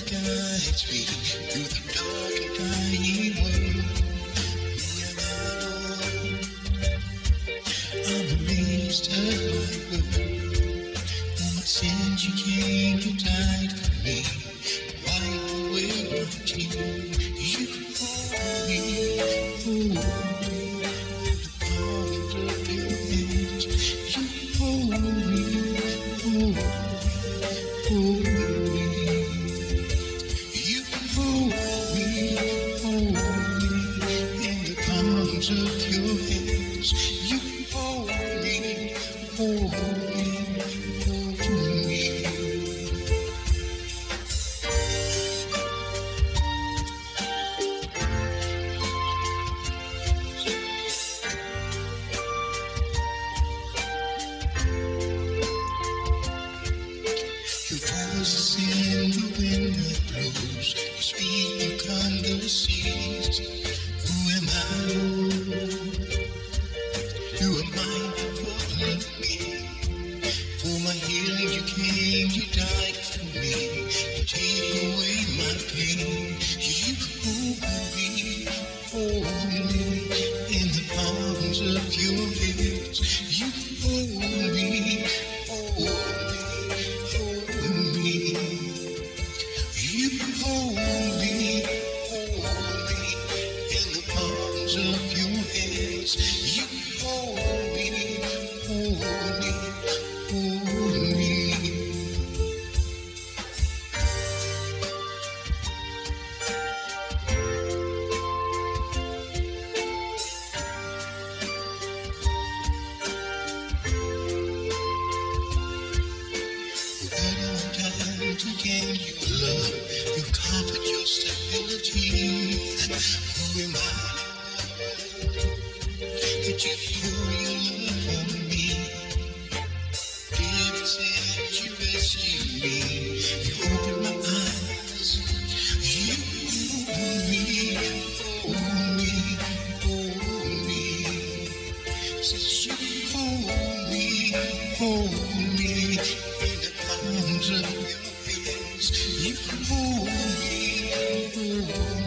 guides me through the dark and dying world. Who am I, Lord? I'm amazed at my word. For my sins you came, you died for me. Wipe away my tears. You hold me, hold me in the palms of your hands. You hold me, hold me, hold me. You hold me, in the palms of your hands. You hold me, hold me, hold me. Your voice is in the wind that blows. You speak, you calm the seas. Who am I, Lord? You are mindful of me. For my healing you came, you died for me. You take away my pain. You hold me in the palms of your hands. You hold me, hold me. You hold me, in the palms of your hands. You hold me, hold me, hold me. To gain your love, you comfort your stability. Who am I, that you pour your love on me? David said you rescued me. You opened my eyes. You hold me, hold me, hold me. Says you hold me in the palms of your hands. You hold me, hold me.